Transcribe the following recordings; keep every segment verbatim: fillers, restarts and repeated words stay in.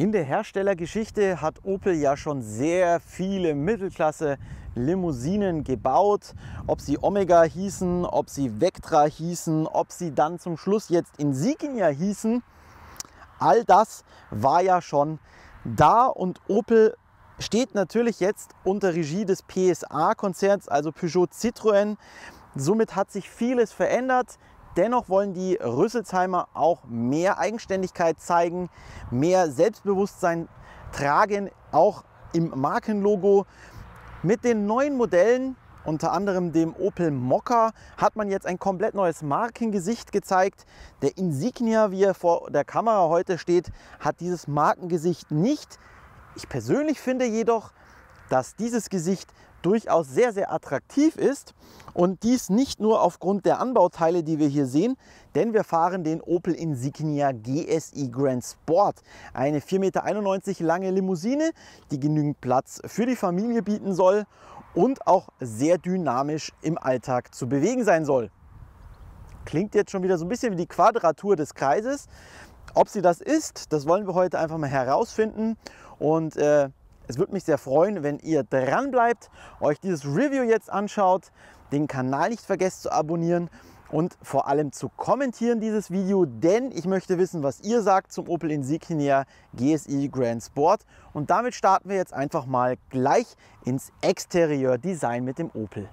In der Herstellergeschichte hat Opel ja schon sehr viele Mittelklasse-Limousinen gebaut. Ob sie Omega hießen, ob sie Vectra hießen, ob sie dann zum Schluss jetzt Insignia hießen. All das war ja schon da und Opel steht natürlich jetzt unter Regie des P S A-Konzerns, also Peugeot Citroën. Somit hat sich vieles verändert. Dennoch wollen die Rüsselsheimer auch mehr Eigenständigkeit zeigen, mehr Selbstbewusstsein tragen, auch im Markenlogo. Mit den neuen Modellen, unter anderem dem Opel Mokka, hat man jetzt ein komplett neues Markengesicht gezeigt. Der Insignia, wie er vor der Kamera heute steht, hat dieses Markengesicht nicht. Ich persönlich finde jedoch, dass dieses Gesicht durchaus sehr, sehr attraktiv ist und dies nicht nur aufgrund der Anbauteile, die wir hier sehen, denn wir fahren den Opel Insignia G S I Grand Sport, eine vier Meter einundneunzig lange Limousine, die genügend Platz für die Familie bieten soll und auch sehr dynamisch im Alltag zu bewegen sein soll. Klingt jetzt schon wieder so ein bisschen wie die Quadratur des Kreises. Ob sie das ist, das wollen wir heute einfach mal herausfinden und äh, es würde mich sehr freuen, wenn ihr dran bleibt, euch dieses Review jetzt anschaut, den Kanal nicht vergesst zu abonnieren und vor allem zu kommentieren dieses Video, denn ich möchte wissen, was ihr sagt zum Opel Insignia G S I Grand Sport. Und damit starten wir jetzt einfach mal gleich ins Exterieur-Design mit dem Opel.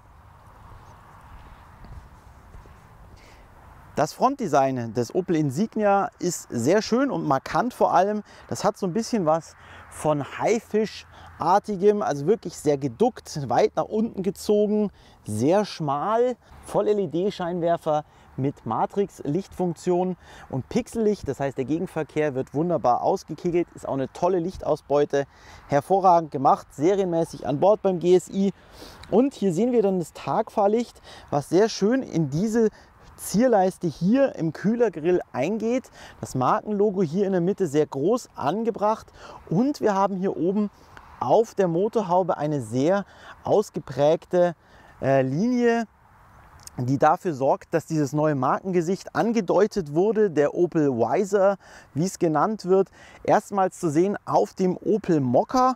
Das Frontdesign des Opel Insignia ist sehr schön und markant vor allem. Das hat so ein bisschen was von Haifischartigem, also wirklich sehr geduckt, weit nach unten gezogen, sehr schmal, Voll-L E D-Scheinwerfer mit Matrix-Lichtfunktion und Pixellicht. Das heißt, der Gegenverkehr wird wunderbar ausgekegelt, ist auch eine tolle Lichtausbeute, hervorragend gemacht, serienmäßig an Bord beim G S I. Und hier sehen wir dann das Tagfahrlicht, was sehr schön in diese Zierleiste hier im Kühlergrill eingeht. Das Markenlogo hier in der Mitte sehr groß angebracht und wir haben hier oben auf der Motorhaube eine sehr ausgeprägte äh, Linie, die dafür sorgt, dass dieses neue Markengesicht angedeutet wurde, der Opel Wiser, wie es genannt wird, erstmals zu sehen auf dem Opel Mokka.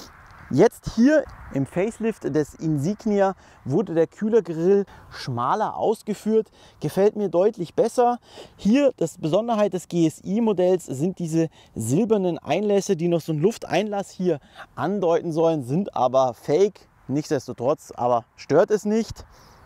Jetzt hier im Facelift des Insignia wurde der Kühlergrill schmaler ausgeführt, gefällt mir deutlich besser. Hier, das Besonderheit des G S I-Modells sind diese silbernen Einlässe, die noch so einen Lufteinlass hier andeuten sollen, sind aber fake, nichtsdestotrotz, aber stört es nicht.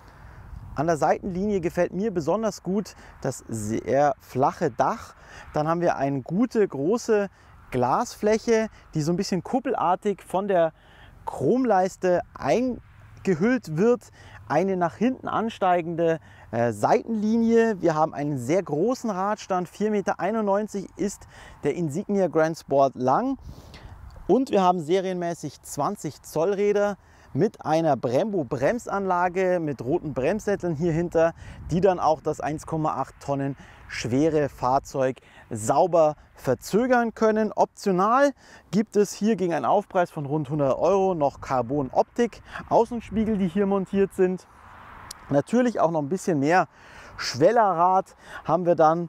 An der Seitenlinie gefällt mir besonders gut das sehr flache Dach. Dann haben wir eine gute, große Glasfläche, die so ein bisschen kuppelartig von der Chromleiste eingehüllt wird. Eine nach hinten ansteigende äh, Seitenlinie. Wir haben einen sehr großen Radstand, vier Meter einundneunzig ist der Insignia Grand Sport lang. Und wir haben serienmäßig zwanzig Zoll Räder mit einer Brembo Bremsanlage mit roten Bremssätteln hier hinter, die dann auch das eins Komma acht Tonnen schwere Fahrzeug sauber verzögern können. Optional gibt es hier gegen einen Aufpreis von rund hundert Euro noch Carbon-Optik, Außenspiegel, die hier montiert sind. Natürlich auch noch ein bisschen mehr Schwellerrad haben wir dann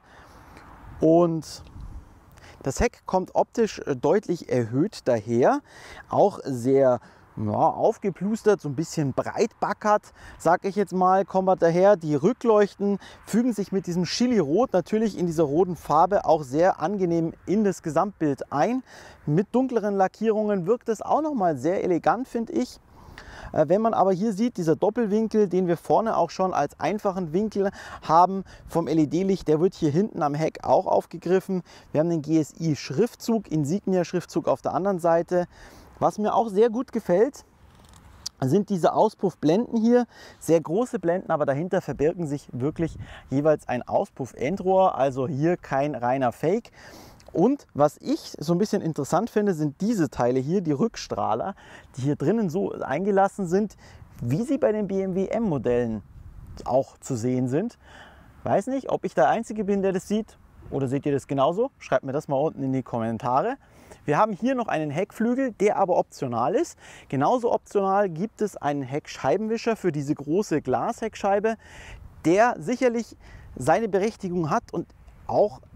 und das Heck kommt optisch deutlich erhöht daher, auch sehr ja, aufgeplustert, so ein bisschen breitbackert, sag ich jetzt mal, kommt daher. Die Rückleuchten fügen sich mit diesem Chili-Rot natürlich in dieser roten Farbe auch sehr angenehm in das Gesamtbild ein. Mit dunkleren Lackierungen wirkt es auch noch mal sehr elegant, finde ich. Wenn man aber hier sieht, dieser Doppelwinkel, den wir vorne auch schon als einfachen Winkel haben vom L E D-Licht, der wird hier hinten am Heck auch aufgegriffen. Wir haben den G S I-Schriftzug, Insignia-Schriftzug auf der anderen Seite. Was mir auch sehr gut gefällt, sind diese Auspuffblenden hier. Sehr große Blenden, aber dahinter verbirgen sich wirklich jeweils ein Auspuff-Endrohr, also hier kein reiner Fake. Und was ich so ein bisschen interessant finde, sind diese Teile hier, die Rückstrahler, die hier drinnen so eingelassen sind, wie sie bei den B M W M-Modellen auch zu sehen sind. Weiß nicht, ob ich der Einzige bin, der das sieht, oder seht ihr das genauso? Schreibt mir das mal unten in die Kommentare. Wir haben hier noch einen Heckflügel, der aber optional ist. Genauso optional gibt es einen Heckscheibenwischer für diese große Glasheckscheibe, der sicherlich seine Berechtigung hat und auch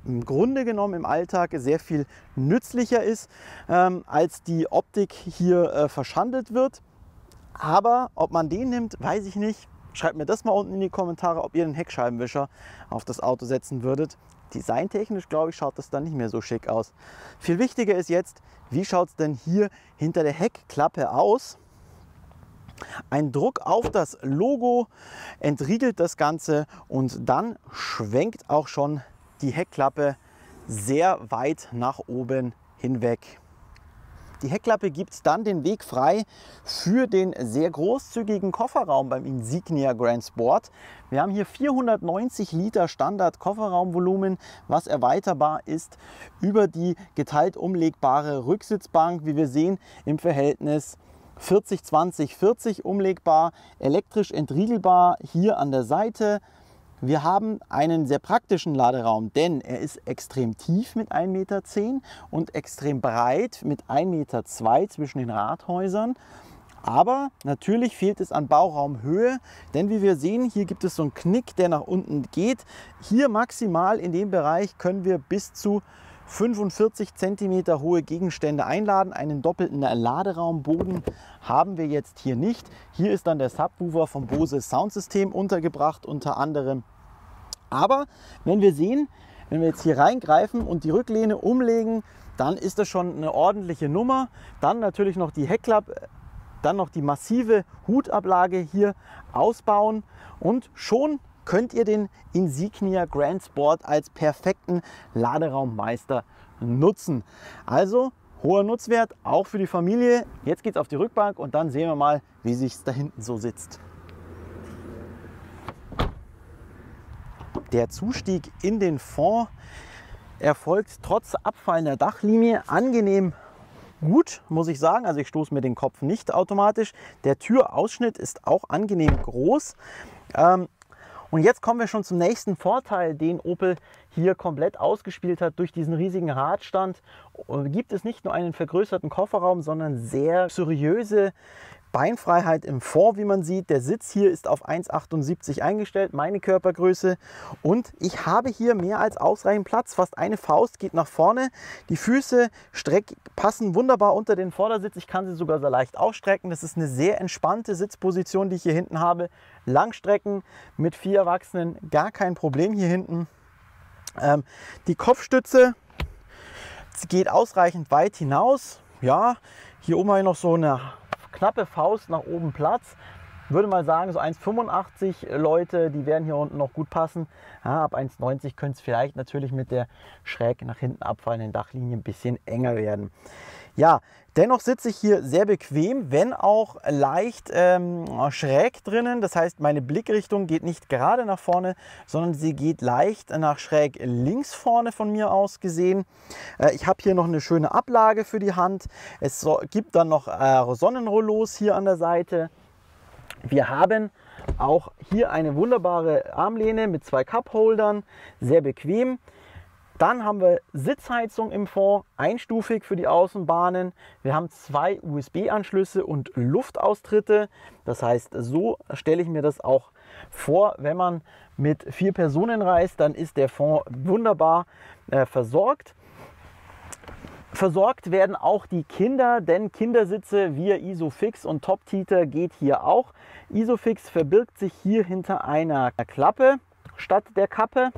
im Grunde genommen im Alltag sehr viel nützlicher ist, ähm, als die Optik hier äh, verschandelt wird. Aber ob man den nimmt, weiß ich nicht. Schreibt mir das mal unten in die Kommentare, ob ihr einen Heckscheibenwischer auf das Auto setzen würdet. Designtechnisch, glaube ich, schaut das dann nicht mehr so schick aus. Viel wichtiger ist jetzt, wie schaut es denn hier hinter der Heckklappe aus? Ein Druck auf das Logo entriegelt das Ganze und dann schwenkt auch schon die Heckklappe sehr weit nach oben hinweg. Die Heckklappe gibt dann den Weg frei für den sehr großzügigen Kofferraum beim Insignia Grand Sport. Wir haben hier vierhundertneunzig Liter Standard Kofferraumvolumen, was erweiterbar ist über die geteilt umlegbare Rücksitzbank, wie wir sehen, im Verhältnis vierzig zwanzig vierzig umlegbar, elektrisch entriegelbar hier an der Seite. Wir haben einen sehr praktischen Laderaum, denn er ist extrem tief mit ein Meter zehn und extrem breit mit ein Meter zwei zwischen den Radhäusern. Aber natürlich fehlt es an Bauraumhöhe, denn wie wir sehen, hier gibt es so einen Knick, der nach unten geht. Hier maximal in dem Bereich können wir bis zu fünfundvierzig Zentimeter hohe Gegenstände einladen. Einen doppelten Laderaumboden haben wir jetzt hier nicht. Hier ist dann der Subwoofer vom Bose Soundsystem untergebracht unter anderem. Aber wenn wir sehen, wenn wir jetzt hier reingreifen und die Rücklehne umlegen, dann ist das schon eine ordentliche Nummer. Dann natürlich noch die Heckklappe, dann noch die massive Hutablage hier ausbauen und schon könnt ihr den Insignia Grand Sport als perfekten Laderaummeister nutzen. Also hoher Nutzwert, auch für die Familie. Jetzt geht es auf die Rückbank und dann sehen wir mal, wie sich es da hinten so sitzt. Der Zustieg in den Fond erfolgt trotz abfallender Dachlinie angenehm gut, muss ich sagen. Also ich stoße mir den Kopf nicht automatisch. Der Türausschnitt ist auch angenehm groß. Ähm, Und jetzt kommen wir schon zum nächsten Vorteil, den Opel hier komplett ausgespielt hat. Durch diesen riesigen Radstand gibt es nicht nur einen vergrößerten Kofferraum, sondern sehr seriöse Beinfreiheit im Fond, wie man sieht. Der Sitz hier ist auf eins Komma achtundsiebzig eingestellt, meine Körpergröße. Und ich habe hier mehr als ausreichend Platz. Fast eine Faust geht nach vorne. Die Füße streck, passen wunderbar unter den Vordersitz. Ich kann sie sogar sehr leicht ausstrecken. Das ist eine sehr entspannte Sitzposition, die ich hier hinten habe. Langstrecken mit vier Erwachsenen, gar kein Problem hier hinten. Ähm, die Kopfstütze geht ausreichend weit hinaus. Ja, hier oben habe ich noch so eine knappe Faust nach oben Platz. Würde mal sagen, so eins Komma fünfundachtzig Leute, die werden hier unten noch gut passen. Ja, ab eins Komma neunzig könnte es vielleicht natürlich mit der schräg nach hinten abfallenden Dachlinie ein bisschen enger werden. Ja, dennoch sitze ich hier sehr bequem, wenn auch leicht ähm, schräg drinnen. Das heißt, meine Blickrichtung geht nicht gerade nach vorne, sondern sie geht leicht nach schräg links vorne von mir aus gesehen. Äh, ich habe hier noch eine schöne Ablage für die Hand. Es so, gibt dann noch äh, Sonnenrollos hier an der Seite. Wir haben auch hier eine wunderbare Armlehne mit zwei Cupholdern, sehr bequem. Dann haben wir Sitzheizung im Fond, einstufig für die Außenbahnen. Wir haben zwei U S B-Anschlüsse und Luftaustritte. Das heißt, so stelle ich mir das auch vor, wenn man mit vier Personen reist, dann ist der Fond wunderbar äh, versorgt. Versorgt werden auch die Kinder, denn Kindersitze via Isofix und Top-Teeter geht hier auch. Isofix verbirgt sich hier hinter einer Klappe statt der Kappe.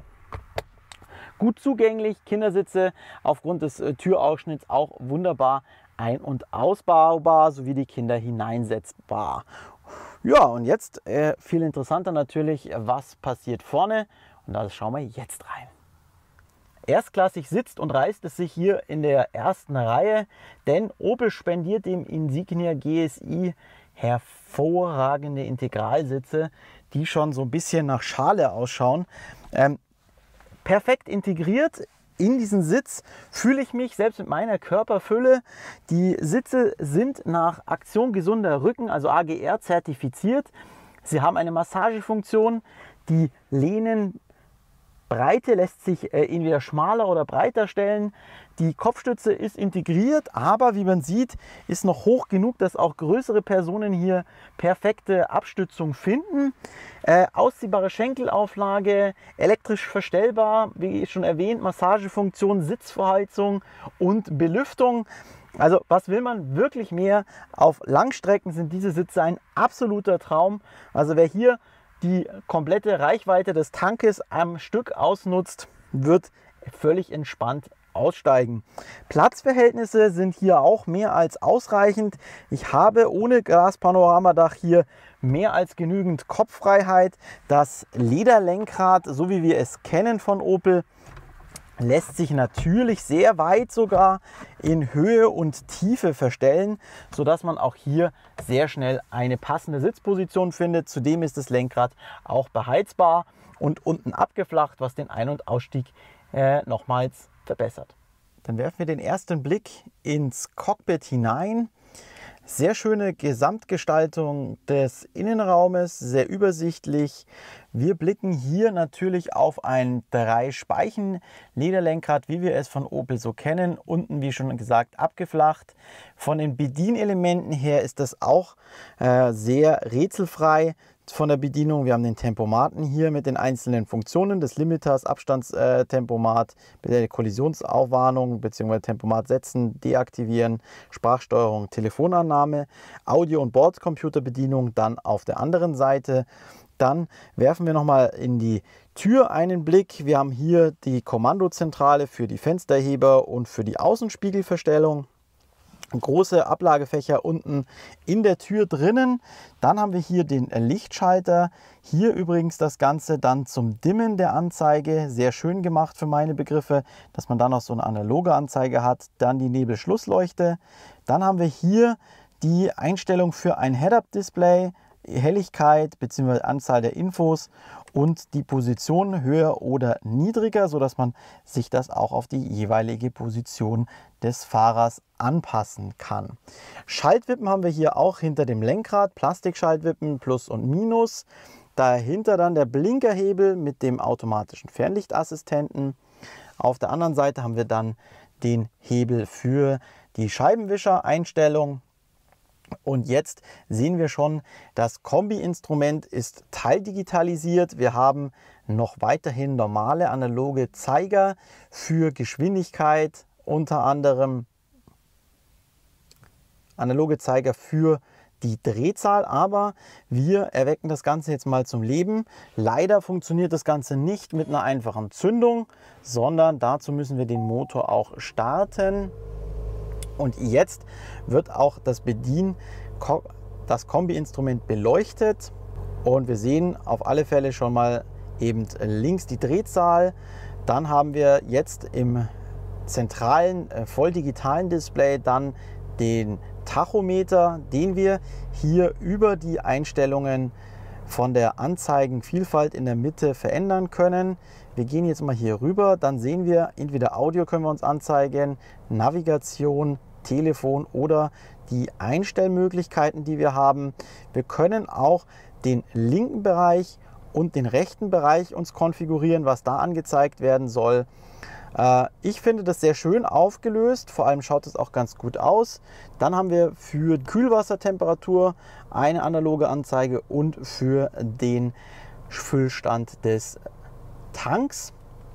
Gut zugänglich, Kindersitze aufgrund des äh, Türausschnitts auch wunderbar ein- und ausbaubar, sowie die Kinder hineinsetzbar. Ja, und jetzt äh, viel interessanter natürlich, was passiert vorne, und da schauen wir jetzt rein. Erstklassig sitzt und reißt es sich hier in der ersten Reihe, denn Opel spendiert dem Insignia G S I hervorragende Integralsitze, die schon so ein bisschen nach Schale ausschauen. Ähm, perfekt integriert in diesen Sitz fühle ich mich, selbst mit meiner Körperfülle. Die Sitze sind nach Aktion gesunder Rücken, also A G R zertifiziert. Sie haben eine Massagefunktion, die Lehnen Breite lässt sich äh, entweder schmaler oder breiter stellen. Die Kopfstütze ist integriert, aber wie man sieht, ist noch hoch genug, dass auch größere Personen hier perfekte Abstützung finden. Äh, ausziehbare Schenkelauflage, elektrisch verstellbar, wie schon erwähnt, Massagefunktion, Sitzverheizung und Belüftung. Also was will man wirklich mehr? Auf Langstrecken sind diese Sitze ein absoluter Traum. Also wer hier die komplette Reichweite des Tankes am Stück ausnutzt, wird völlig entspannt aussteigen. Platzverhältnisse sind hier auch mehr als ausreichend. Ich habe ohne Glaspanoramadach hier mehr als genügend Kopffreiheit. Das Lederlenkrad, so wie wir es kennen von Opel, lässt sich natürlich sehr weit sogar in Höhe und Tiefe verstellen, sodass man auch hier sehr schnell eine passende Sitzposition findet. Zudem ist das Lenkrad auch beheizbar und unten abgeflacht, was den Ein- und Ausstieg äh, nochmals verbessert. Dann werfen wir den ersten Blick ins Cockpit hinein. Sehr schöne Gesamtgestaltung des Innenraumes, sehr übersichtlich. Wir blicken hier natürlich auf ein Drei-Speichen-Lederlenkrad, wie wir es von Opel so kennen. Unten, wie schon gesagt, abgeflacht. Von den Bedienelementen her ist das auch äh, sehr rätselfrei von der Bedienung. Wir haben den Tempomaten hier mit den einzelnen Funktionen des Limiters, Abstandstempomat, äh, Kollisionsaufwarnung bzw. Tempomat setzen, deaktivieren, Sprachsteuerung, Telefonannahme, Audio- und Bordcomputerbedienung dann auf der anderen Seite. Dann werfen wir nochmal in die Tür einen Blick. Wir haben hier die Kommandozentrale für die Fensterheber und für die Außenspiegelverstellung. Große Ablagefächer unten in der Tür drinnen. Dann haben wir hier den Lichtschalter. Hier übrigens das Ganze dann zum Dimmen der Anzeige. Sehr schön gemacht für meine Begriffe, dass man dann noch so eine analoge Anzeige hat. Dann die Nebelschlussleuchte. Dann haben wir hier die Einstellung für ein Head-Up-Display, Helligkeit bzw. Anzahl der Infos und die Position höher oder niedriger, sodass man sich das auch auf die jeweilige Position des Fahrers anpassen kann. Schaltwippen haben wir hier auch hinter dem Lenkrad, Plastikschaltwippen Plus und Minus. Dahinter dann der Blinkerhebel mit dem automatischen Fernlichtassistenten. Auf der anderen Seite haben wir dann den Hebel für die Scheibenwischer-Einstellung. Und jetzt sehen wir schon, das Kombi-Instrument ist teildigitalisiert. Wir haben noch weiterhin normale analoge Zeiger für Geschwindigkeit, unter anderem analoge Zeiger für die Drehzahl, aber wir erwecken das Ganze jetzt mal zum Leben. Leider funktioniert das Ganze nicht mit einer einfachen Zündung, sondern dazu müssen wir den Motor auch starten. Und jetzt wird auch das Bedien, das Kombi-Instrument beleuchtet und wir sehen auf alle Fälle schon mal eben links die Drehzahl. Dann haben wir jetzt im zentralen, voll digitalen Display dann den Tachometer, den wir hier über die Einstellungen von der Anzeigenvielfalt in der Mitte verändern können. Wir gehen jetzt mal hier rüber, dann sehen wir entweder Audio können wir uns anzeigen, Navigation, Telefon oder die Einstellmöglichkeiten, die wir haben. Wir können auch den linken Bereich und den rechten Bereich uns konfigurieren, was da angezeigt werden soll. Ich finde das sehr schön aufgelöst, vor allem schaut es auch ganz gut aus. Dann haben wir für die Kühlwassertemperatur eine analoge Anzeige und für den Füllstand des Tanks.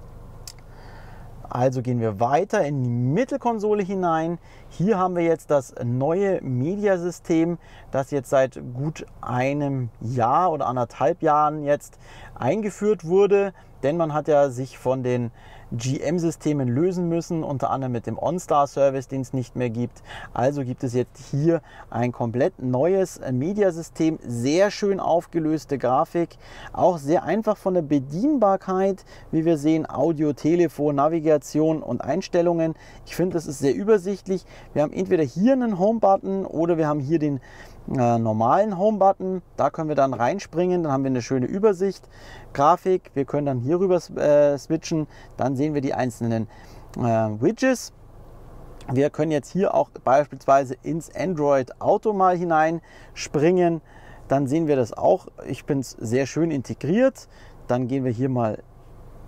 Also gehen wir weiter in die Mittelkonsole hinein. Hier haben wir jetzt das neue Mediasystem, das jetzt seit gut einem Jahr oder anderthalb Jahren jetzt eingeführt wurde. Denn man hat ja sich von den G M-Systemen lösen müssen, unter anderem mit dem OnStar-Service, den es nicht mehr gibt. Also gibt es jetzt hier ein komplett neues Mediasystem, sehr schön aufgelöste Grafik, auch sehr einfach von der Bedienbarkeit, wie wir sehen, Audio, Telefon, Navigation und Einstellungen. Ich finde, das ist sehr übersichtlich. Wir haben entweder hier einen Home-Button oder wir haben hier den äh, normalen Home-Button. Da können wir dann reinspringen, dann haben wir eine schöne Übersicht. Grafik, wir können dann hier rüber äh, switchen, dann sehen wir die einzelnen äh, Widgets. Wir können jetzt hier auch beispielsweise ins Android Auto mal hineinspringen, dann sehen wir das auch. Ich finde es sehr schön integriert. Dann gehen wir hier mal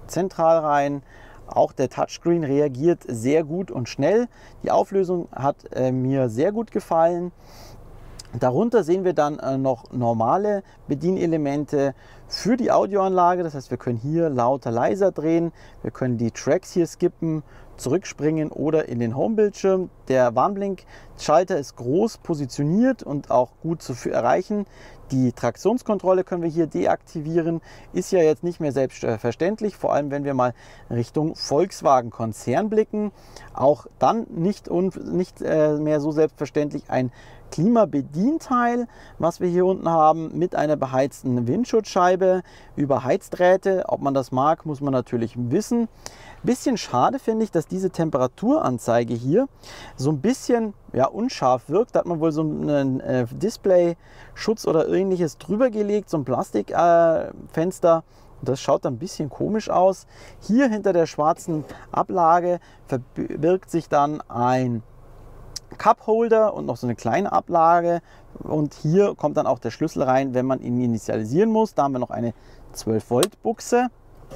zentral rein. Auch der Touchscreen reagiert sehr gut und schnell. Die Auflösung hat äh, mir sehr gut gefallen. Darunter sehen wir dann äh, noch normale Bedienelemente für die Audioanlage. Das heißt, wir können hier lauter, leiser drehen. Wir können die Tracks hier skippen, zurückspringen oder in den Homebildschirm. Der Warnblinkschalter ist groß positioniert und auch gut zu erreichen. Die Traktionskontrolle können wir hier deaktivieren. Ist ja jetzt nicht mehr selbstverständlich, vor allem wenn wir mal Richtung Volkswagen-Konzern blicken. Auch dann nicht, nicht mehr so selbstverständlich ein Klimabedienteil, was wir hier unten haben, mit einer beheizten Windschutzscheibe über Heizdrähte. Ob man das mag, muss man natürlich wissen. Bisschen schade finde ich, dass diese Temperaturanzeige hier so ein bisschen ja, unscharf wirkt. Da hat man wohl so einen äh, Display-Schutz oder ähnliches drüber gelegt, so ein Plastikfenster. Äh, das schaut ein bisschen komisch aus. Hier hinter der schwarzen Ablage verbirgt sich dann ein Cup-Holder und noch so eine kleine Ablage. Und hier kommt dann auch der Schlüssel rein, wenn man ihn initialisieren muss. Da haben wir noch eine zwölf Volt Buchse.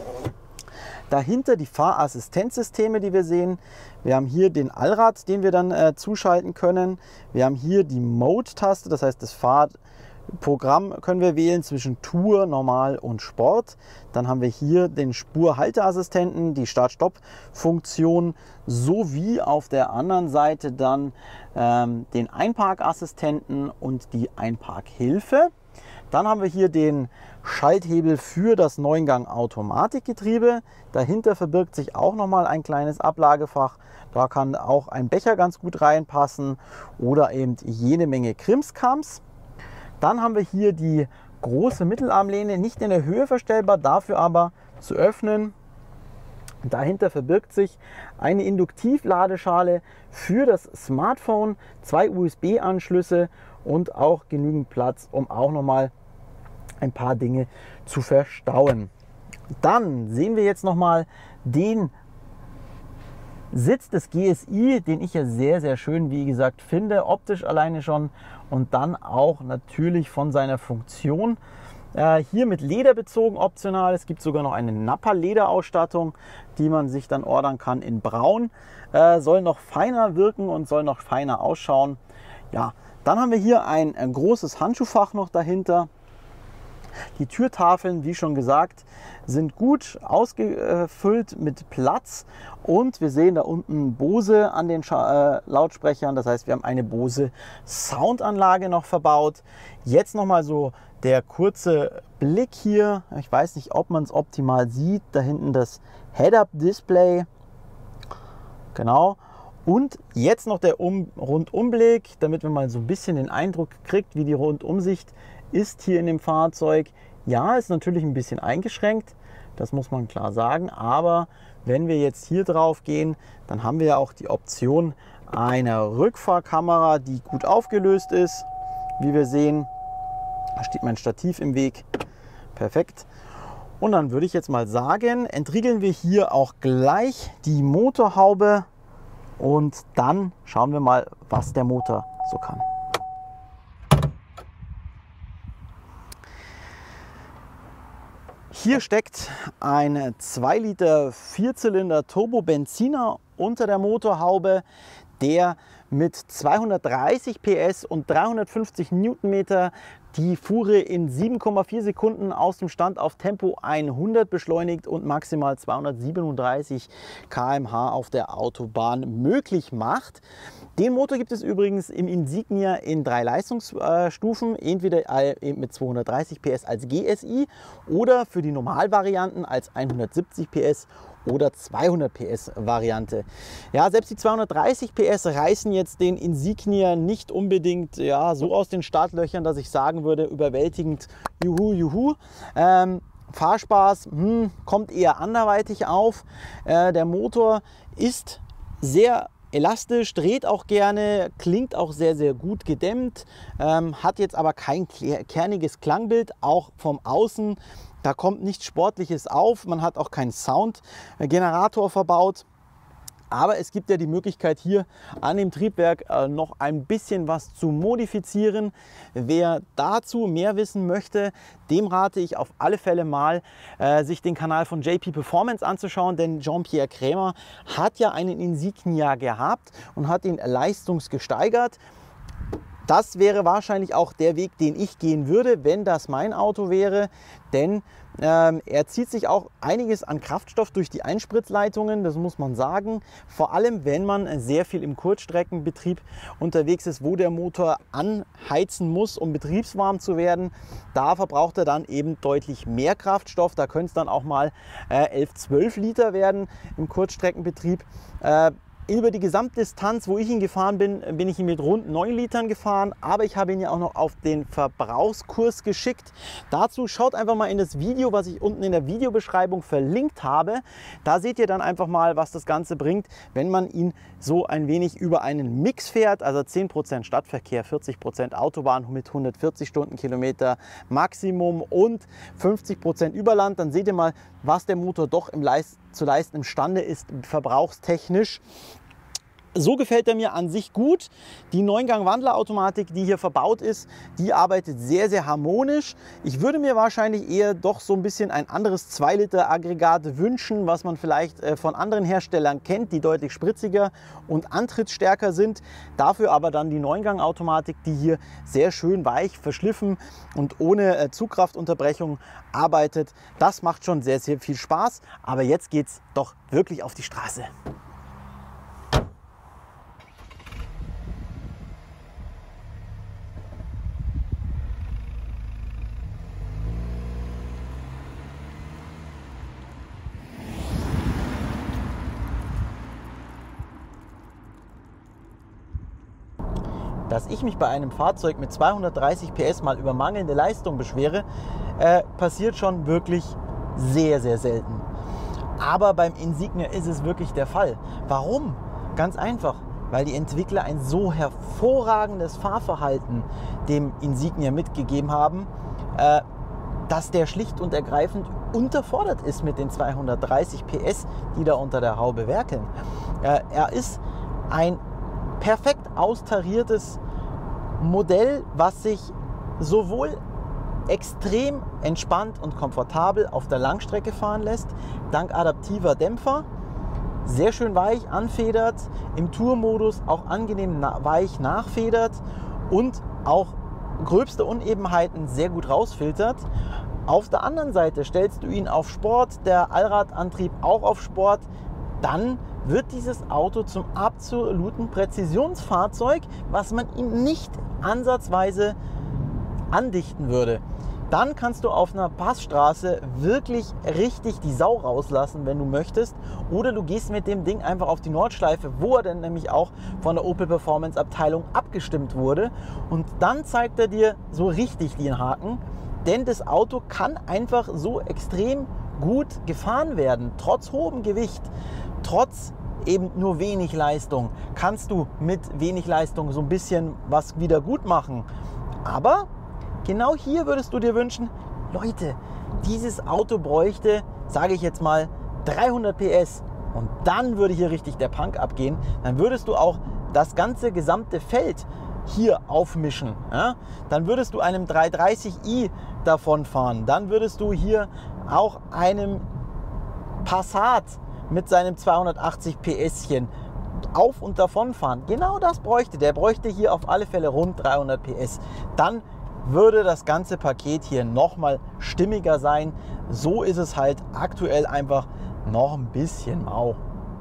Dahinter die Fahrassistenzsysteme, die wir sehen. Wir haben hier den Allrad, den wir dann äh, zuschalten können. Wir haben hier die Mode-Taste, das heißt das Fahrprogramm können wir wählen zwischen Tour, Normal und Sport. Dann haben wir hier den Spurhalteassistenten, die Start-Stopp-Funktion sowie auf der anderen Seite dann ähm, den Einparkassistenten und die Einparkhilfe. Dann haben wir hier den Schalthebel für das Neungang-Automatikgetriebe. Dahinter verbirgt sich auch nochmal ein kleines Ablagefach. Da kann auch ein Becher ganz gut reinpassen oder eben jede Menge Krimskrams. Dann haben wir hier die große Mittelarmlehne, nicht in der Höhe verstellbar, dafür aber zu öffnen. Dahinter verbirgt sich eine Induktivladeschale für das Smartphone, zwei U S B-Anschlüsse und auch genügend Platz, um auch nochmal ein paar Dinge zu verstauen. Dann sehen wir jetzt nochmal den Sitz des G S i, den ich ja sehr, sehr schön, wie gesagt, finde, optisch alleine schon und dann auch natürlich von seiner Funktion. Äh, hier mit Leder bezogen optional. Es gibt sogar noch eine Nappa-Lederausstattung, die man sich dann ordern kann in Braun. Äh, soll noch feiner wirken und soll noch feiner ausschauen. Ja, dann haben wir hier ein, ein großes Handschuhfach noch dahinter. Die Türtafeln, wie schon gesagt, sind gut ausgefüllt mit Platz und wir sehen da unten Bose an den Scha äh, Lautsprechern. Das heißt, wir haben eine Bose Soundanlage noch verbaut. Jetzt noch mal so der kurze Blick hier. Ich weiß nicht, ob man es optimal sieht. Da hinten das Head-Up-Display. Genau. Und jetzt noch der um Rundumblick, damit man mal so ein bisschen den Eindruck kriegt, wie die Rundumsicht ist hier in dem Fahrzeug. Ja, ist natürlich ein bisschen eingeschränkt, das muss man klar sagen, aber wenn wir jetzt hier drauf gehen, dann haben wir ja auch die Option einer Rückfahrkamera, die gut aufgelöst ist, wie wir sehen. Da steht mein Stativ im Weg, perfekt. Und dann würde ich jetzt mal sagen, entriegeln wir hier auch gleich die Motorhaube und dann schauen wir mal, was der Motor so kann. Hier steckt ein zwei Liter Vierzylinder Turbo-Benziner unter der Motorhaube, der mit zweihundertdreißig P S und dreihundertfünfzig Newtonmeter die Fuhre in sieben Komma vier Sekunden aus dem Stand auf Tempo hundert beschleunigt und maximal zweihundertsiebenunddreißig Kilometer pro Stunde auf der Autobahn möglich macht. Den Motor gibt es übrigens im Insignia in drei Leistungsstufen, entweder mit zweihundertdreißig P S als G S I oder für die Normalvarianten als hundertsiebzig P S oder zweihundert P S Variante. Ja, selbst die zweihundertdreißig P S reißen jetzt den Insignia nicht unbedingt ja, so aus den Startlöchern, dass ich sagen würde, überwältigend juhu, juhu. Ähm, Fahrspaß hm, kommt eher anderweitig auf. Äh, der Motor ist sehr elastisch, dreht auch gerne, klingt auch sehr, sehr gut gedämmt, ähm, hat jetzt aber kein kerniges Klangbild, auch vom Außen. Da kommt nichts Sportliches auf, man hat auch keinen Soundgenerator verbaut. Aber es gibt ja die Möglichkeit, hier an dem Triebwerk äh, noch ein bisschen was zu modifizieren. Wer dazu mehr wissen möchte, dem rate ich auf alle Fälle mal, äh, sich den Kanal von J P Performance anzuschauen, denn Jean-Pierre Krämer hat ja einen Insignia gehabt und hat ihn leistungsgesteigert. Das wäre wahrscheinlich auch der Weg, den ich gehen würde, wenn das mein Auto wäre, denn ähm, er zieht sich auch einiges an Kraftstoff durch die Einspritzleitungen, das muss man sagen. Vor allem, wenn man sehr viel im Kurzstreckenbetrieb unterwegs ist, wo der Motor anheizen muss, um betriebswarm zu werden. Da verbraucht er dann eben deutlich mehr Kraftstoff. Da können es dann auch mal äh, elf, zwölf Liter werden im Kurzstreckenbetrieb. Äh, Über die Gesamtdistanz, wo ich ihn gefahren bin, bin ich ihn mit rund neun Litern gefahren, aber ich habe ihn ja auch noch auf den Verbrauchskurs geschickt. Dazu schaut einfach mal in das Video, was ich unten in der Videobeschreibung verlinkt habe. Da seht ihr dann einfach mal, was das Ganze bringt, wenn man ihn so ein wenig über einen Mix fährt, also zehn Prozent Stadtverkehr, vierzig Prozent Autobahn mit hundertvierzig Stundenkilometer Maximum und fünfzig Prozent Überland. Dann seht ihr mal, was der Motor doch im Leist zu leisten imstande ist, verbrauchstechnisch. So gefällt er mir an sich gut. Die Neun-Gang-Wandlerautomatik, die hier verbaut ist, die arbeitet sehr, sehr harmonisch. Ich würde mir wahrscheinlich eher doch so ein bisschen ein anderes zwei Liter Aggregat wünschen, was man vielleicht von anderen Herstellern kennt, die deutlich spritziger und antrittsstärker sind. Dafür aber dann die Neun-Gang-Automatik, die hier sehr schön weich, verschliffen und ohne Zugkraftunterbrechung arbeitet. Das macht schon sehr, sehr viel Spaß. Aber jetzt geht es doch wirklich auf die Straße. Dass ich mich bei einem Fahrzeug mit zweihundertdreißig P S mal über mangelnde Leistung beschwere, äh, passiert schon wirklich sehr, sehr selten. Aber beim Insignia ist es wirklich der Fall. Warum? Ganz einfach, weil die Entwickler ein so hervorragendes Fahrverhalten dem Insignia mitgegeben haben, äh, dass der schlicht und ergreifend unterfordert ist mit den zweihundertdreißig P S, die da unter der Haube werkeln. Äh, er ist ein perfekt austariertes Modell, was sich sowohl extrem entspannt und komfortabel auf der Langstrecke fahren lässt, dank adaptiver Dämpfer, sehr schön weich anfedert, im Tourmodus auch angenehm na- weich nachfedert und auch gröbste Unebenheiten sehr gut rausfiltert. Auf der anderen Seite stellst du ihn auf Sport, der Allradantrieb auch auf Sport, dann wird dieses Auto zum absoluten Präzisionsfahrzeug, was man ihm nicht ansatzweise andichten würde. Dann kannst du auf einer Passstraße wirklich richtig die Sau rauslassen, wenn du möchtest. Oder du gehst mit dem Ding einfach auf die Nordschleife, wo er dann nämlich auch von der Opel Performance Abteilung abgestimmt wurde. Und dann zeigt er dir so richtig den Haken. Denn das Auto kann einfach so extrem gut gefahren werden, trotz hohem Gewicht. Trotz eben nur wenig Leistung kannst du mit wenig Leistung so ein bisschen was wieder gut machen. Aber genau hier würdest du dir wünschen, Leute, dieses Auto bräuchte, sage ich jetzt mal, dreihundert P S. Und dann würde hier richtig der Punk abgehen. Dann würdest du auch das ganze gesamte Feld hier aufmischen. Ja? Dann würdest du einem dreihundertdreißig i davon fahren. Dann würdest du hier auch einem Passat mit seinem zweihundertachtzig P S-chen auf und davon fahren. Genau das bräuchte. Der bräuchte hier auf alle Fälle rund dreihundert P S. Dann würde das ganze Paket hier nochmal stimmiger sein. So ist es halt aktuell einfach noch ein bisschen mau.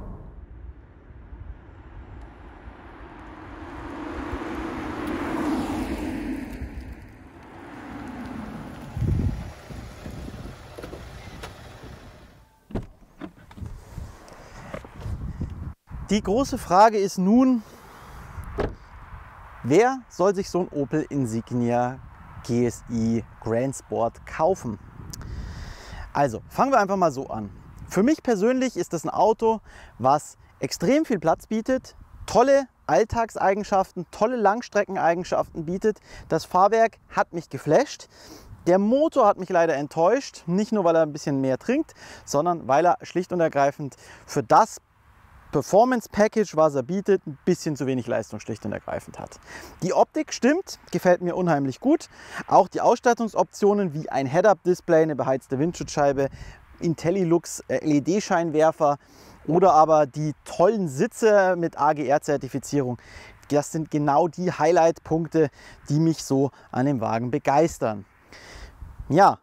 Die große Frage ist nun, wer soll sich so ein Opel Insignia G S i Grand Sport kaufen? Also fangen wir einfach mal so an. Für mich persönlich ist das ein Auto, was extrem viel Platz bietet, tolle Alltagseigenschaften, tolle Langstreckeneigenschaften bietet. Das Fahrwerk hat mich geflasht. Der Motor hat mich leider enttäuscht, nicht nur weil er ein bisschen mehr trinkt, sondern weil er schlicht und ergreifend für das Performance Package, was er bietet, ein bisschen zu wenig Leistung schlicht und ergreifend hat. Die Optik stimmt, gefällt mir unheimlich gut. Auch die Ausstattungsoptionen wie ein Head-Up-Display, eine beheizte Windschutzscheibe, IntelliLux L E D-Scheinwerfer oder aber die tollen Sitze mit A G R-Zertifizierung. Das sind genau die Highlight-Punkte, die mich so an dem Wagen begeistern. Ja,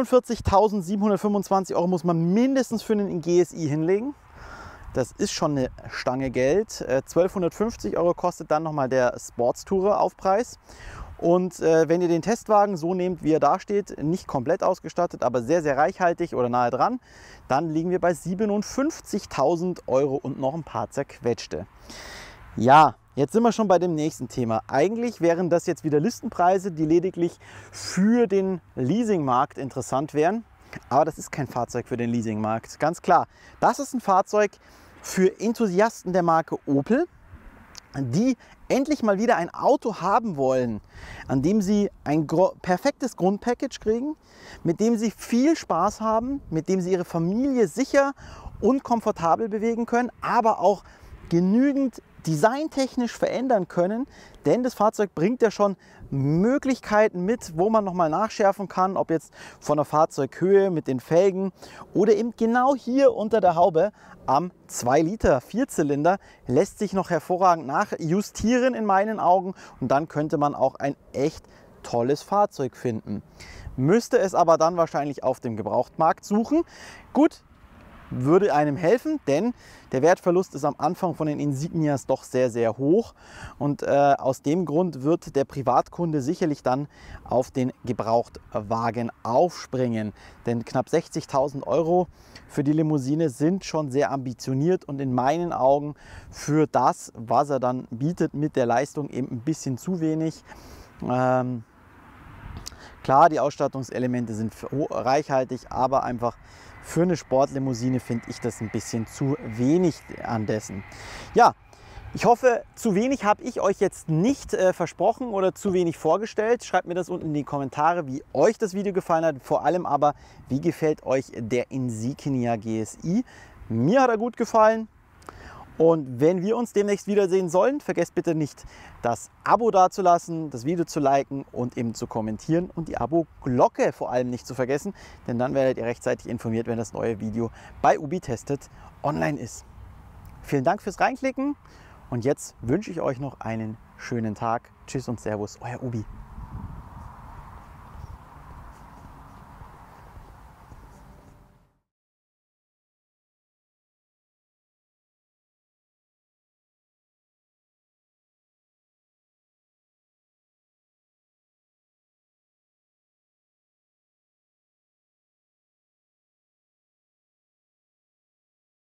neunundvierzigtausendsiebenhundertfünfundzwanzig Euro muss man mindestens für einen G S i hinlegen. Das ist schon eine Stange Geld. zwölfhundertfünfzig Euro kostet dann nochmal der Sportstourer-Aufpreis. Und äh, wenn ihr den Testwagen so nehmt, wie er da steht, nicht komplett ausgestattet, aber sehr, sehr reichhaltig oder nahe dran, dann liegen wir bei siebenundfünfzigtausend Euro und noch ein paar zerquetschte. Ja, jetzt sind wir schon bei dem nächsten Thema. Eigentlich wären das jetzt wieder Listenpreise, die lediglich für den Leasingmarkt interessant wären. Aber das ist kein Fahrzeug für den Leasingmarkt, ganz klar. Das ist ein Fahrzeug für Enthusiasten der Marke Opel, die endlich mal wieder ein Auto haben wollen, an dem sie ein perfektes Grundpackage kriegen, mit dem sie viel Spaß haben, mit dem sie ihre Familie sicher und komfortabel bewegen können, aber auch genügend designtechnisch verändern können, denn das Fahrzeug bringt ja schon Möglichkeiten mit, wo man nochmal nachschärfen kann, ob jetzt von der Fahrzeughöhe mit den Felgen oder eben genau hier unter der Haube am zwei Liter Vierzylinder lässt sich noch hervorragend nachjustieren in meinen Augen und dann könnte man auch ein echt tolles Fahrzeug finden. Müsste es aber dann wahrscheinlich auf dem Gebrauchtmarkt suchen. Gut, würde einem helfen, denn der Wertverlust ist am Anfang von den Insignias doch sehr, sehr hoch und äh, aus dem Grund wird der Privatkunde sicherlich dann auf den Gebrauchtwagen aufspringen, denn knapp sechzigtausend Euro für die Limousine sind schon sehr ambitioniert und in meinen Augen für das, was er dann bietet mit der Leistung eben ein bisschen zu wenig. Ähm, klar, die Ausstattungselemente sind reichhaltig, aber einfach für eine Sportlimousine finde ich das ein bisschen zu wenig an dessen. Ja, ich hoffe, zu wenig habe ich euch jetzt nicht äh, versprochen oder zu wenig vorgestellt. Schreibt mir das unten in die Kommentare, wie euch das Video gefallen hat. Vor allem aber, wie gefällt euch der Insignia G S i? Mir hat er gut gefallen. Und wenn wir uns demnächst wiedersehen sollen, vergesst bitte nicht, das Abo dazulassen, das Video zu liken und eben zu kommentieren und die Abo-Glocke vor allem nicht zu vergessen, denn dann werdet ihr rechtzeitig informiert, wenn das neue Video bei Ubi Testet online ist. Vielen Dank fürs Reinklicken und jetzt wünsche ich euch noch einen schönen Tag. Tschüss und Servus, euer Ubi.